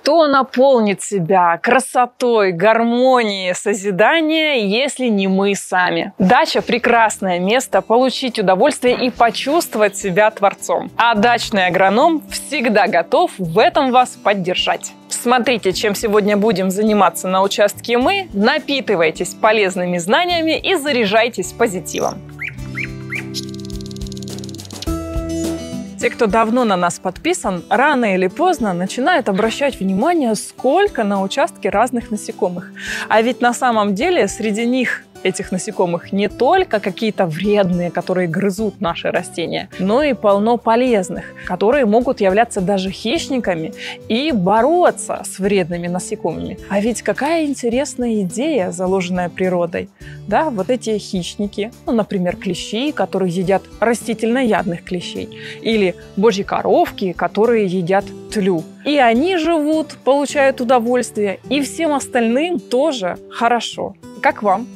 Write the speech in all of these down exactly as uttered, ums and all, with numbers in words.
Кто наполнит себя красотой, гармонией, созиданием, если не мы сами? Дача – прекрасное место получить удовольствие и почувствовать себя творцом. А дачный агроном всегда готов в этом вас поддержать. Смотрите, чем сегодня будем заниматься на участке мы, напитывайтесь полезными знаниями и заряжайтесь позитивом. Те, кто давно на нас подписан, рано или поздно начинают обращать внимание, сколько на участке разных насекомых. А ведь на самом деле среди них, этих насекомых, не только какие-то вредные, которые грызут наши растения, но и полно полезных, которые могут являться даже хищниками и бороться с вредными насекомыми. А ведь какая интересная идея, заложенная природой. Да, вот эти хищники, ну, например, клещи, которые едят растительноядных клещей, или божьи коровки, которые едят тлю. И они живут, получают удовольствие, и всем остальным тоже хорошо. Как вам?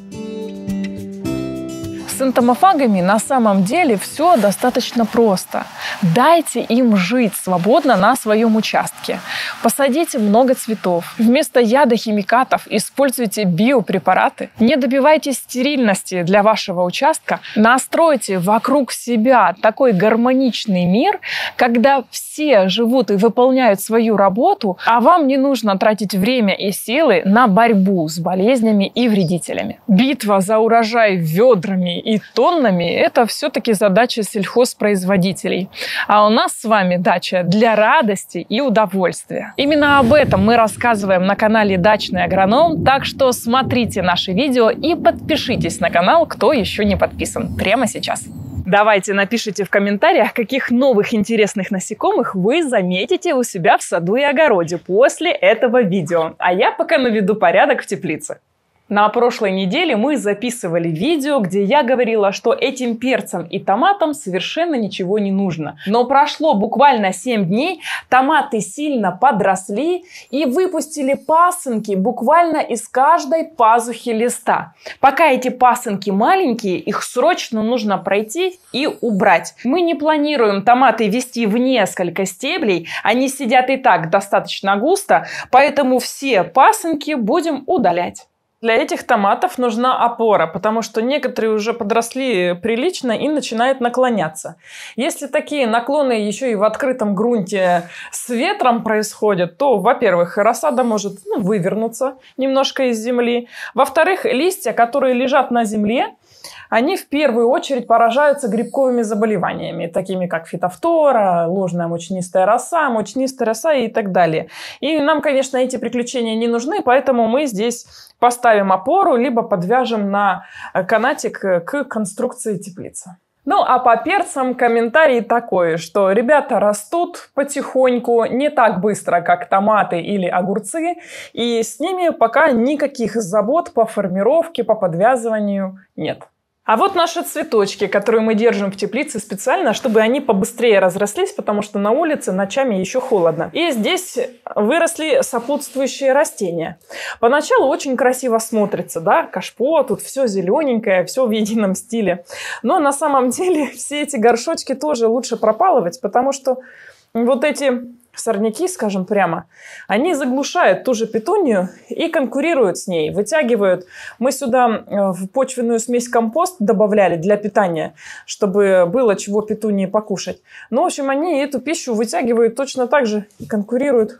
С энтомофагами на самом деле все достаточно просто. Дайте им жить свободно на своем участке. Посадите много цветов. Вместо ядохимикатов используйте биопрепараты. Не добивайтесь стерильности для вашего участка. Настройте вокруг себя такой гармоничный мир, когда все живут и выполняют свою работу, а вам не нужно тратить время и силы на борьбу с болезнями и вредителями. Битва за урожай ведрами и тоннами – это все-таки задача сельхозпроизводителей. А у нас с вами дача для радости и удовольствия. Именно об этом мы рассказываем на канале «Дачный агроном», так что смотрите наши видео и подпишитесь на канал, кто еще не подписан, прямо сейчас. Давайте напишите в комментариях, каких новых интересных насекомых вы заметите у себя в саду и огороде после этого видео. А я пока наведу порядок в теплице. На прошлой неделе мы записывали видео, где я говорила, что этим перцам и томатам совершенно ничего не нужно. Но прошло буквально семь дней, томаты сильно подросли и выпустили пасынки буквально из каждой пазухи листа. Пока эти пасынки маленькие, их срочно нужно пройти и убрать. Мы не планируем томаты вести в несколько стеблей, они сидят и так достаточно густо, поэтому все пасынки будем удалять. Для этих томатов нужна опора, потому что некоторые уже подросли прилично и начинают наклоняться. Если такие наклоны еще и в открытом грунте с ветром происходят, то, во-первых, рассада может ну, вывернуться немножко из земли. Во-вторых, листья, которые лежат на земле, они в первую очередь поражаются грибковыми заболеваниями, такими как фитофтора, ложная мучнистая роса, мучнистая роса и так далее. И нам, конечно, эти приключения не нужны, поэтому мы здесь поставим опору, либо подвяжем на канатик к конструкции теплицы. Ну, а по перцам комментарий такой, что ребята растут потихоньку, не так быстро, как томаты или огурцы, и с ними пока никаких забот по формировке, по подвязыванию нет. А вот наши цветочки, которые мы держим в теплице специально, чтобы они побыстрее разрослись, потому что на улице ночами еще холодно. И здесь выросли сопутствующие растения. Поначалу очень красиво смотрится, да, кашпо, тут все зелененькое, все в едином стиле. Но на самом деле все эти горшочки тоже лучше пропалывать, потому что вот эти сорняки, скажем прямо, они заглушают ту же петунию и конкурируют с ней, вытягивают. Мы сюда в почвенную смесь компост добавляли для питания, чтобы было чего петунии покушать. Но, в общем, они эту пищу вытягивают точно так же и конкурируют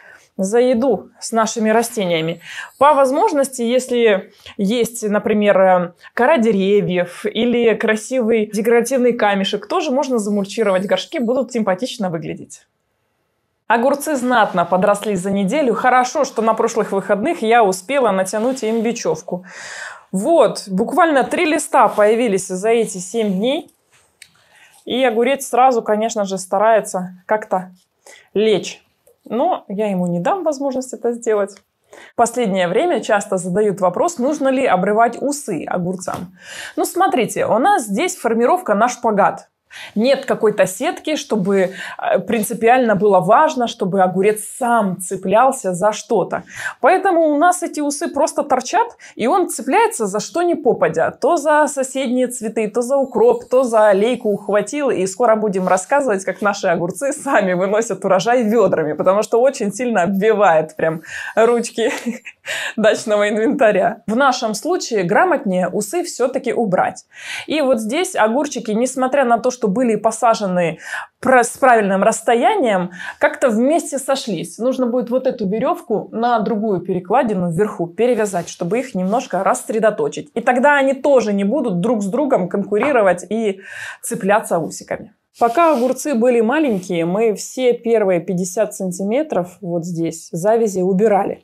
за еду с нашими растениями. По возможности, если есть, например, кора деревьев или красивый декоративный камешек, тоже можно замульчировать горшки, будут симпатично выглядеть. Огурцы знатно подросли за неделю. Хорошо, что на прошлых выходных я успела натянуть им бечевку. Вот, буквально три листа появились за эти семь дней. И огурец сразу, конечно же, старается как-то лечь. Но я ему не дам возможность это сделать. В последнее время часто задают вопрос, нужно ли обрывать усы огурцам. Ну, смотрите, у нас здесь формировка на шпагат. Нет какой-то сетки, чтобы принципиально было важно, чтобы огурец сам цеплялся за что-то. Поэтому у нас эти усы просто торчат, и он цепляется за что ни попадя. То за соседние цветы, то за укроп, то за аллейку ухватил. И скоро будем рассказывать, как наши огурцы сами выносят урожай ведрами, потому что очень сильно обвивает прям ручки дачного инвентаря. В нашем случае грамотнее усы все-таки убрать. И вот здесь огурчики, несмотря на то, что были посажены с правильным расстоянием, как-то вместе сошлись. Нужно будет вот эту веревку на другую перекладину вверху перевязать, чтобы их немножко рассредоточить. И тогда они тоже не будут друг с другом конкурировать и цепляться усиками. Пока огурцы были маленькие, мы все первые пятьдесят сантиметров вот здесь завязи убирали.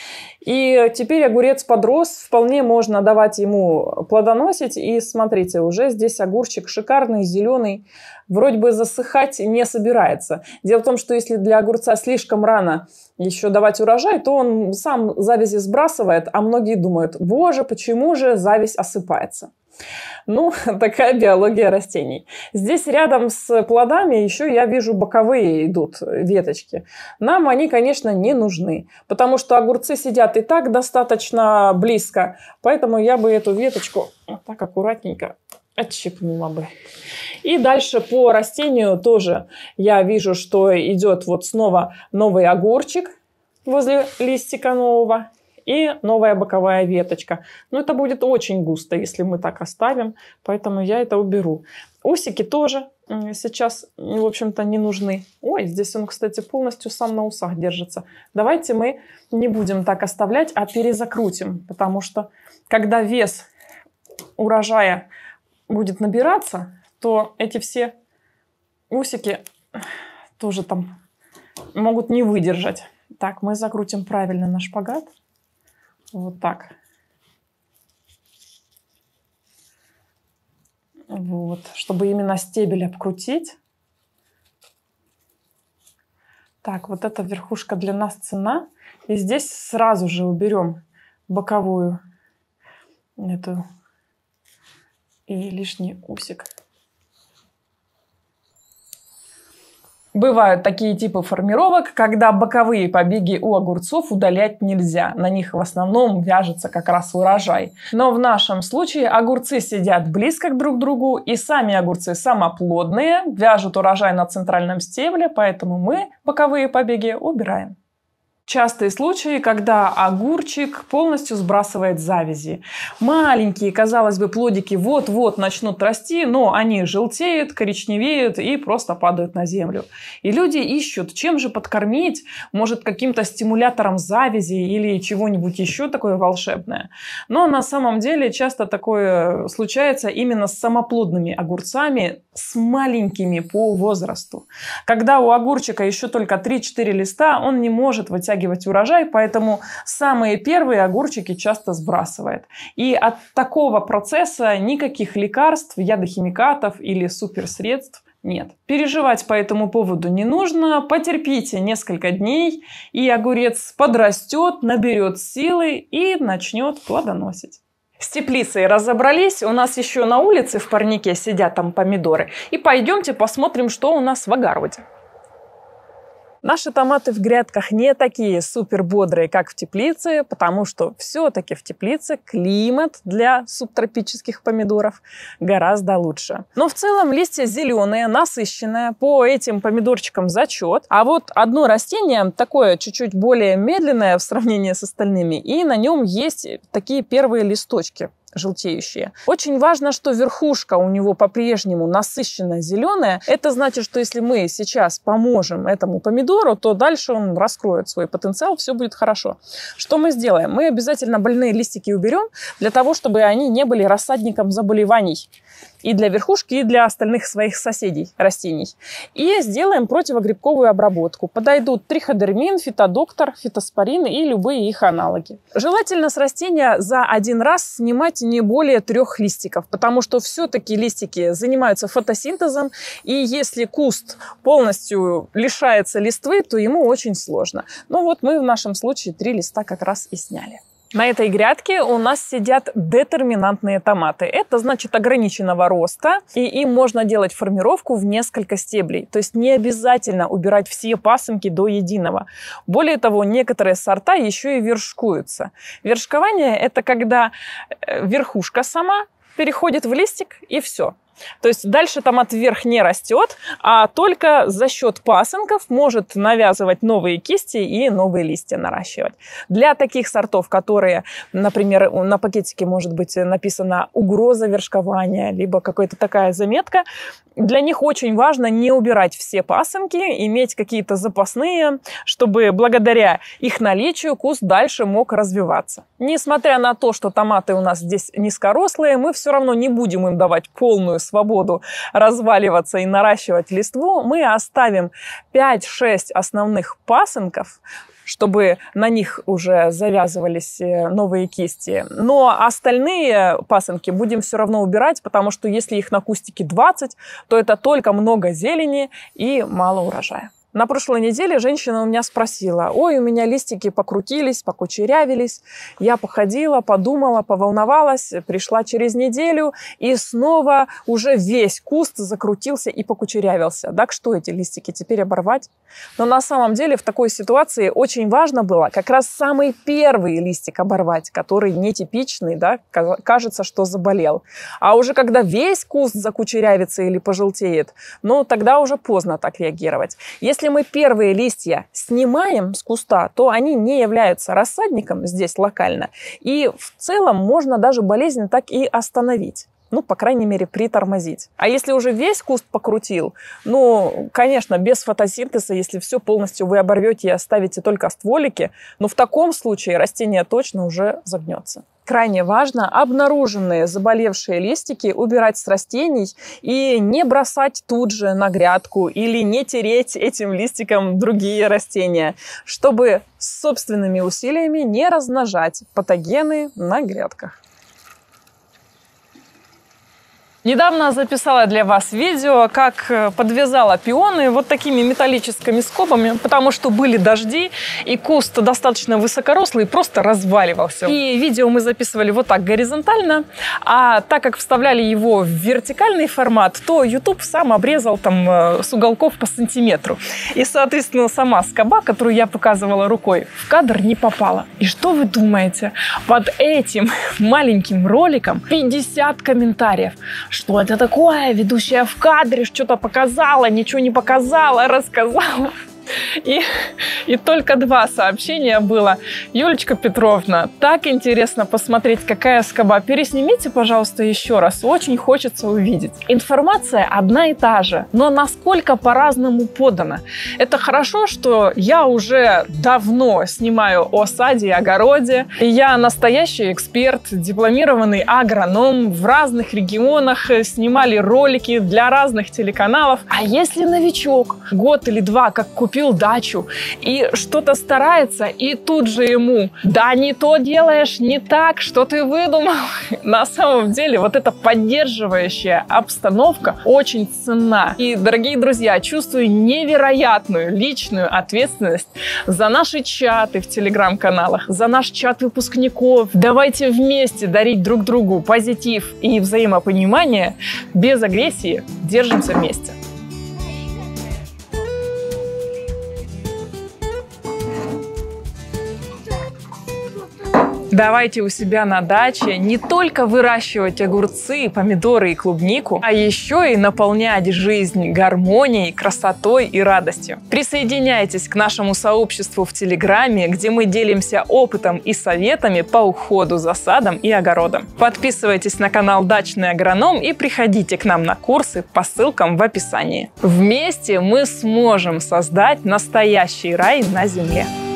И теперь огурец подрос, вполне можно давать ему плодоносить. И смотрите, уже здесь огурчик шикарный, зеленый, вроде бы засыхать не собирается. Дело в том, что если для огурца слишком рано еще давать урожай, то он сам завязи сбрасывает, а многие думают: боже, почему же завязь осыпается? Ну, такая биология растений. Здесь рядом с плодами еще я вижу боковые идут веточки. Нам они, конечно, не нужны, потому что огурцы сидят и так достаточно близко. Поэтому я бы эту веточку вот так аккуратненько отщипнула бы. И дальше по растению тоже я вижу, что идет вот снова новый огурчик возле листика нового. И новая боковая веточка. Но это будет очень густо, если мы так оставим. Поэтому я это уберу. Усики тоже сейчас, в общем-то, не нужны. Ой, здесь он, кстати, полностью сам на усах держится. Давайте мы не будем так оставлять, а перезакрутим. Потому что, когда вес урожая будет набираться, то эти все усики тоже там могут не выдержать. Так, мы закрутим правильно на шпагат. Вот так. Вот, чтобы именно стебель обкрутить. Так, вот эта верхушка для нас ценна. И здесь сразу же уберем боковую эту и лишний усик. Бывают такие типы формировок, когда боковые побеги у огурцов удалять нельзя. На них в основном вяжется как раз урожай. Но в нашем случае огурцы сидят близко друг к другу, и сами огурцы самоплодные, вяжут урожай на центральном стебле, поэтому мы боковые побеги убираем. Частые случаи, когда огурчик полностью сбрасывает завязи. Маленькие, казалось бы, плодики вот-вот начнут расти, но они желтеют, коричневеют и просто падают на землю. И люди ищут, чем же подкормить, может, каким-то стимулятором завязи или чего-нибудь еще такое волшебное. Но на самом деле часто такое случается именно с самоплодными огурцами, с маленькими по возрасту. Когда у огурчика еще только три-четыре листа, он не может вытягивать урожай, поэтому самые первые огурчики часто сбрасывает. И от такого процесса никаких лекарств, ядохимикатов или суперсредств нет. Переживать по этому поводу не нужно. Потерпите несколько дней, и огурец подрастет, наберет силы и начнет плодоносить. С теплицей разобрались, у нас еще на улице в парнике сидят там помидоры. И пойдемте посмотрим, что у нас в огороде. Наши томаты в грядках не такие супер бодрые, как в теплице, потому что все-таки в теплице климат для субтропических помидоров гораздо лучше. Но в целом листья зеленые, насыщенные, по этим помидорчикам зачет. А вот одно растение такое чуть-чуть более медленное в сравнении с остальными, и на нем есть такие первые листочки желтеющие. Очень важно, что верхушка у него по-прежнему насыщенно зеленая. Это значит, что если мы сейчас поможем этому помидору, то дальше он раскроет свой потенциал, все будет хорошо. Что мы сделаем? Мы обязательно больные листики уберем, для того, чтобы они не были рассадником заболеваний и для верхушки, и для остальных своих соседей растений. И сделаем противогрибковую обработку. Подойдут триходермин, фитодоктор, фитоспорин и любые их аналоги. Желательно с растения за один раз снимать не более трех листиков, потому что все-таки листики занимаются фотосинтезом, и если куст полностью лишается листвы, то ему очень сложно. Ну вот мы в нашем случае три листа как раз и сняли. На этой грядке у нас сидят детерминантные томаты. Это значит ограниченного роста, и им можно делать формировку в несколько стеблей. То есть не обязательно убирать все пасынки до единого. Более того, некоторые сорта еще и вершкуются. Вершкование – это когда верхушка сама переходит в листик, и все. То есть дальше томат вверх не растет, а только за счет пасынков может навязывать новые кисти и новые листья наращивать. Для таких сортов, которые, например, на пакетике может быть написано «угроза вершкования», либо какая-то такая заметка, для них очень важно не убирать все пасынки, иметь какие-то запасные, чтобы благодаря их наличию куст дальше мог развиваться. Несмотря на то, что томаты у нас здесь низкорослые, мы все равно не будем им давать полную свободу разваливаться и наращивать листву. Мы оставим пять-шесть основных пасынков, чтобы на них уже завязывались новые кисти. Но остальные пасынки будем все равно убирать, потому что если их на кустике двадцать, то это только много зелени и мало урожая. На прошлой неделе женщина у меня спросила: ой, у меня листики покрутились, покучерявились. Я походила, подумала, поволновалась, пришла через неделю, и снова уже весь куст закрутился и покучерявился. Так что эти листики теперь оборвать? Но на самом деле в такой ситуации очень важно было как раз самый первый листик оборвать, который нетипичный, да, кажется, что заболел. А уже когда весь куст закучерявится или пожелтеет, ну тогда уже поздно так реагировать. Если мы первые листья снимаем с куста, то они не являются рассадником здесь локально. И в целом можно даже болезнь так и остановить. Ну, по крайней мере, притормозить. А если уже весь куст покрутил, ну, конечно, без фотосинтеза, если все полностью вы оборвете и оставите только стволики, но в таком случае растение точно уже загнется. Крайне важно обнаруженные заболевшие листики убирать с растений и не бросать тут же на грядку или не тереть этим листиком другие растения, чтобы собственными усилиями не размножать патогены на грядках. Недавно записала для вас видео, как подвязала пионы вот такими металлическими скобами, потому что были дожди, и куст достаточно высокорослый, просто разваливался. И видео мы записывали вот так горизонтально, а так как вставляли его в вертикальный формат, то YouTube сам обрезал там с уголков по сантиметру. И, соответственно, сама скоба, которую я показывала рукой, в кадр не попала. И что вы думаете? Под этим маленьким роликом пятьдесят комментариев. Что это такое? Ведущая в кадре что-то показала, ничего не показала, рассказала. И, и только два сообщения было. Юлечка Петровна, так интересно посмотреть, какая скоба. Переснимите, пожалуйста, еще раз. Очень хочется увидеть. Информация одна и та же, но насколько по-разному подана. Это хорошо, что я уже давно снимаю о саде и огороде. И я настоящий эксперт, дипломированный агроном. В разных регионах снимали ролики для разных телеканалов. А если новичок, год или два, как купил дачу и что-то старается, и тут же ему: да не то делаешь, не так, что ты выдумал. На самом деле вот эта поддерживающая обстановка очень ценна. И, дорогие друзья, чувствую невероятную личную ответственность за наши чаты в телеграм-каналах, за наш чат выпускников. Давайте вместе дарить друг другу позитив и взаимопонимание. Без агрессии держимся вместе. Давайте у себя на даче не только выращивать огурцы, помидоры и клубнику, а еще и наполнять жизнь гармонией, красотой и радостью. Присоединяйтесь к нашему сообществу в Телеграме, где мы делимся опытом и советами по уходу за садом и огородом. Подписывайтесь на канал «Дачный агроном» и приходите к нам на курсы по ссылкам в описании. Вместе мы сможем создать настоящий рай на земле.